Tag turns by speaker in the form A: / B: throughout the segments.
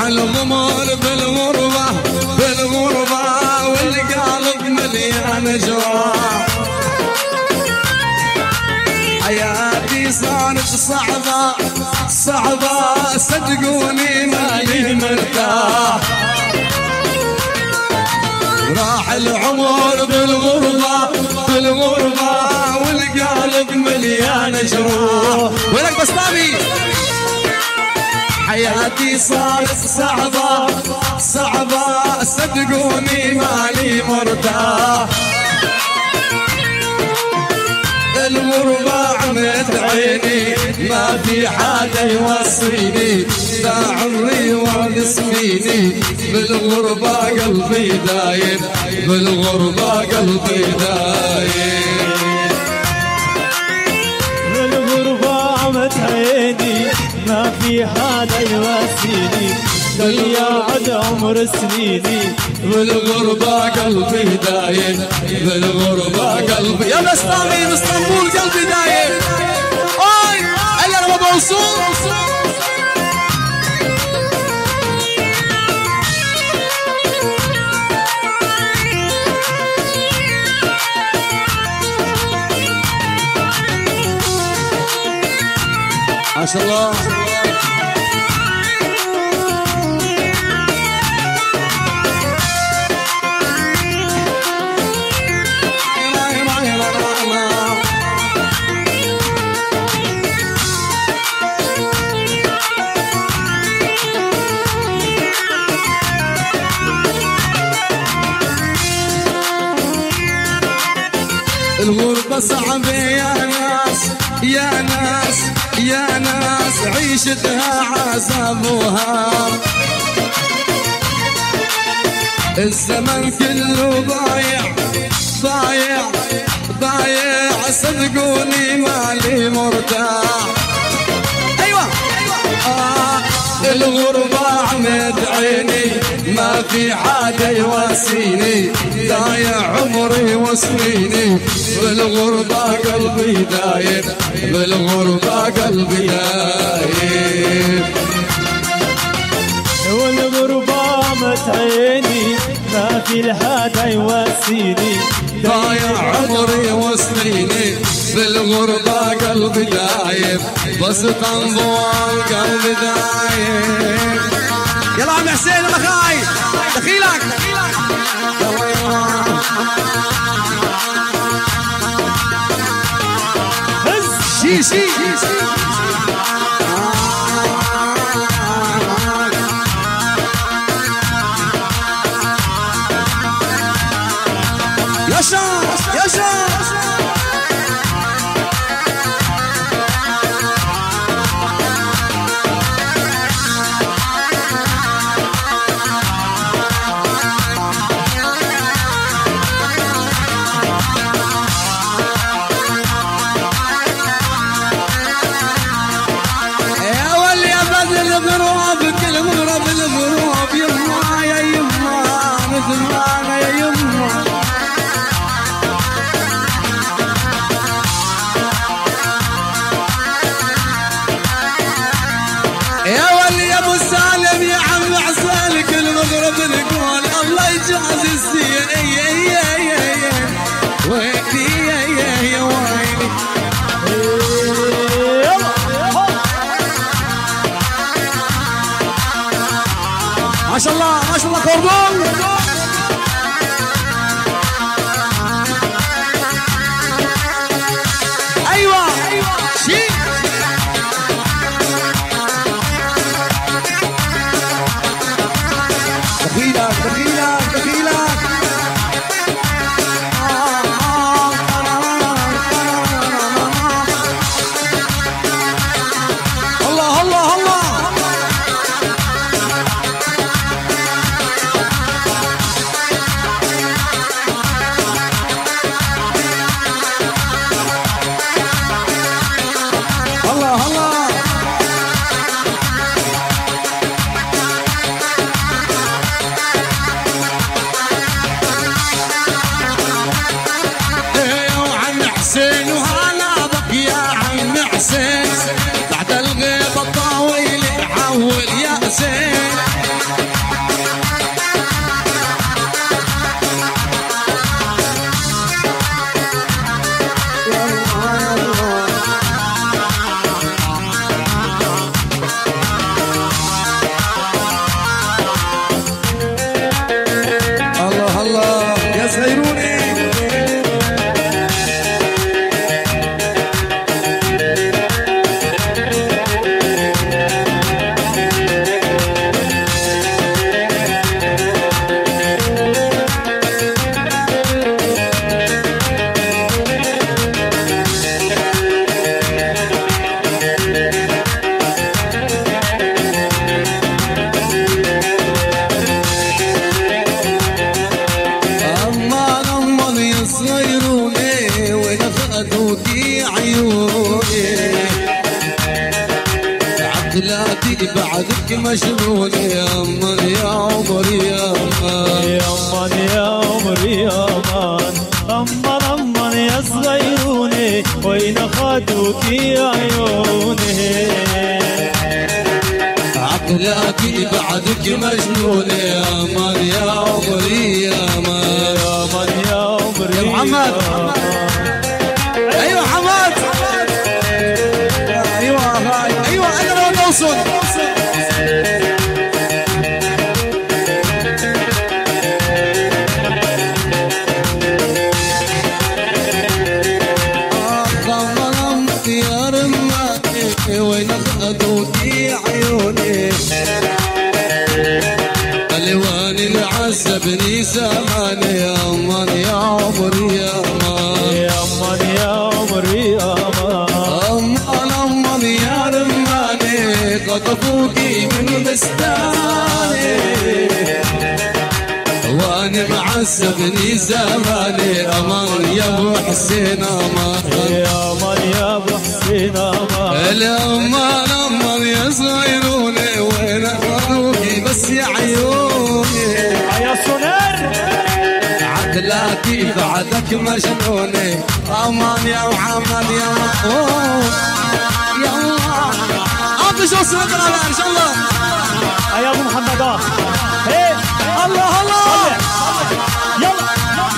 A: الغمر بالغربة بالغربة والقلب مليان جراح. حياتي صارت صعبة صعبة صدقوني ماني مرتاح. راح العمر بالغربة بالغربة والقلب مليان جروح. وينك بسطامي؟ حياتي صارت صعبة صعبة صدقوني ماني مرتاح. الغربة عمت عيني ما في حدا يوصيني، لا عمري ولا سنيني بالغربة قلبي دايم بالغربة قلبي دايم.
B: بالغربة عمت عيني ما في حدا يواسيني، ضيعت عمر سنيني
A: بالغربة قلبي دايم بالغربة قلبي. يا بسطامي باسطنبول قلبي دايم. اي انا ما بوصل. ما شاء الله. الغربة صعبة يا ناس يا ناس يا ناس عيشتها عذاب وهام. الزمن كله ضايع ضايع ضايع صدقوني مالي مرتاح. ايوه الغربة عمد عيني ما في حدا يواسيني، ضايع عمري وسنيني بالغربة قلبي دايم بالغربة قلبي دايم.
B: والغربة عمت عيني ما في حدا يواسيني،
A: ضايع عمري وسنيني بالغربة قلبي دايم باسطنبول قلبي دايم. يلا عم حسين مخاي دخيلك. شي شي ياشا ياشا. ما شاء الله ما شاء الله كوردون. ايوه شيء دخيلك دخيلك دخيلك. الله الله الله. عقلاتي بعدك مجنونة يا أمان يا عمري يا أمان
B: يا أمان يا عمري يا أمان أمان أمان يا صغيروني وين أخذوك يا عيوني
A: عقلاتي بعدك مجنونة يا أمان يا عمري يا أمان
B: يا أمان يا عمري
A: يا محمد أيوة حماد أيوة أنا لو نوصل يا رماني وين أخذوكي عيوني الوان العذبني زماني يا أمان يا عمري يا أمان
B: يا أمان يا عمري يا أمان
A: أمان يا رماني خطفوكي من بستاني وانا معذبني زماني أمان يا أبو حسين أمان
B: يا أمان يا أبو حسين أمان
A: الأمان أمان يا صغيروني وين أخذوكي بس يا عيوني
B: يا سونار
A: عقلاتي بعدك مجنوني أمان يا محمد يا محمود يا الله أعطي شو سنتنا إن شاء الله
B: يا أبو محمد هي
A: الله الله
B: يلا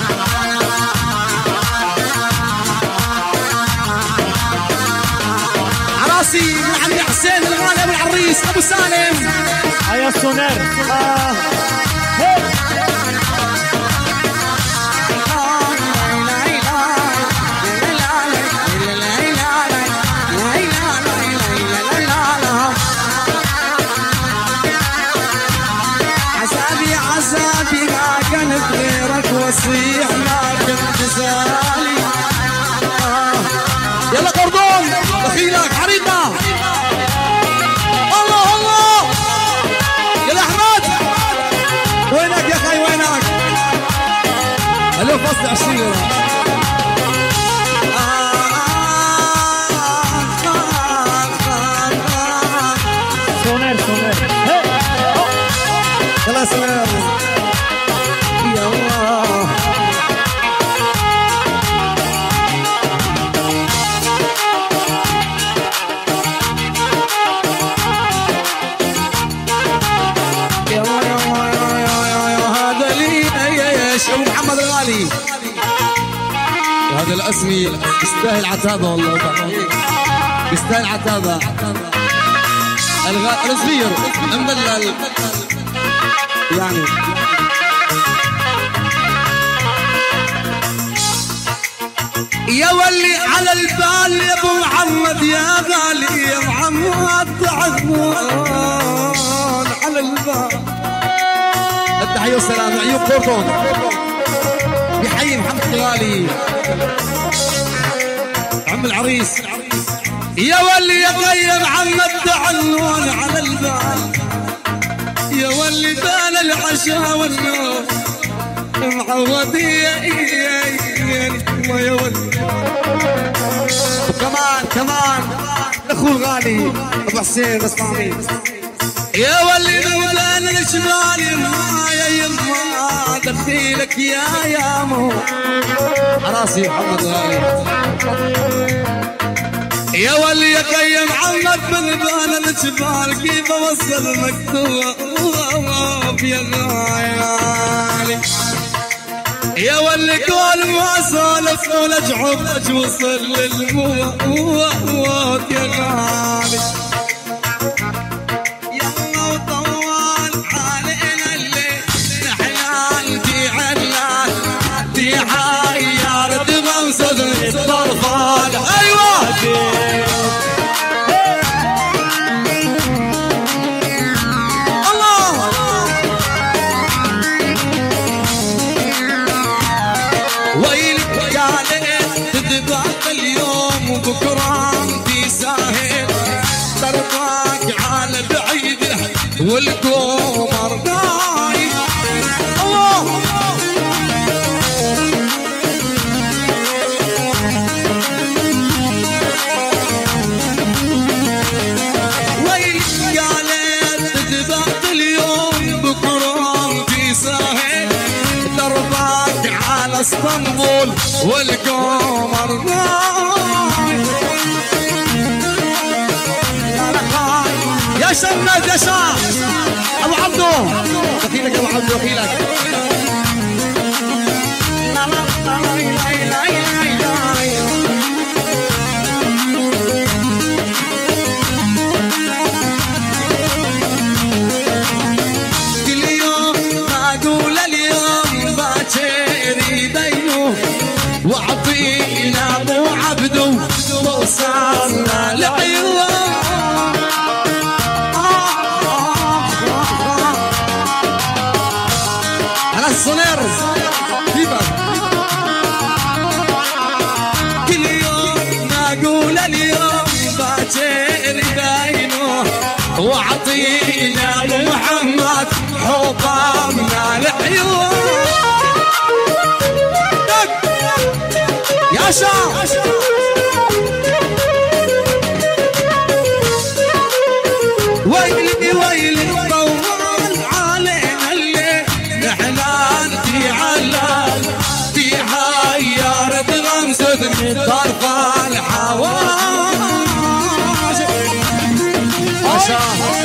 A: عراسي من عمي حسين الغالي أبو العريس أبو سالم
B: يا سونار هي
A: عذابي ما كان بغيرك وصيح ما كنت زالي يلا قردون دخيلك حريقة الله الله يلا أحمد وينك يا خي وينك هلو فصل 20
B: سونار سونار
A: يلا سلام يا الله يا هذا لي يا شو محمد الغالي هذا الاسمي يستاهل عتابه والله يستاهل عتابه الصغير مدلل يعني يا ولي على البال يا ابو محمد يا غالي يا محمد تعبون على البال التحية والسلام عيوب كورتون بحيي محمد الغالي عم العريس يا ولي يا غير محمد تعنون على البال يا ولي بان العشاء والنوم معودي يا ولي كمان الاخو الغالي ابو حسين اسمعني يا ولي بان الشمال ما يا يما دخيلك يا مو عراسي محمد غالي يا ولي يا كي محمد من بان الجبال كيف اوصل مكتوب يا غالي يا ولي كل ما سولف ولا جعب وصل للموت يا غالي يا الله طوال علينا الليل نحلال في علال في حيار دمم صدري الطرفان ايوه بكرة في ساهل ترضاك على بعيده والقمر نايم الله ويلي على اسطنبول والقمر يا شمد يا شاف ابو عبدو وكيلك ابو عبدو وكيلك وعطينا ابو عبدو وصلنا لعيون على الصنير كيفك كل يوم نقول اليوم باكر باينه وعطينا ابو محمد حطامنا العيون يا شاف ويلي ويلي طول علينا الليل احنا في علال في حيار تغمزد من طرف الحواش يا شاف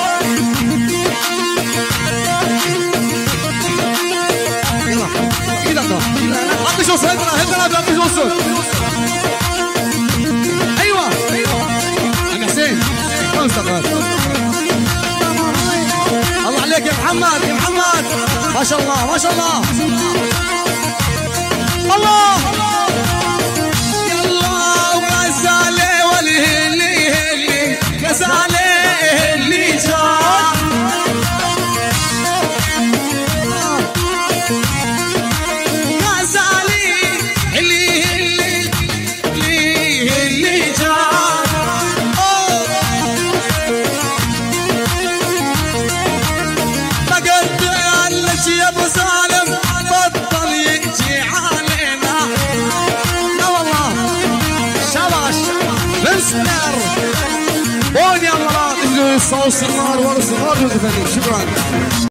A: شو هدنا هدنا شو ايوه انا حسين الله عليك يا محمد يا محمد ما شاء الله ما شاء الله الله يلا وغزالي والهلي هلي غزالي اللي جاء يا ابو سالم بطل يجي علينا لا والله شباش بنسنر بون يا مراد اللي يصوص النار ورا الصغار شكرا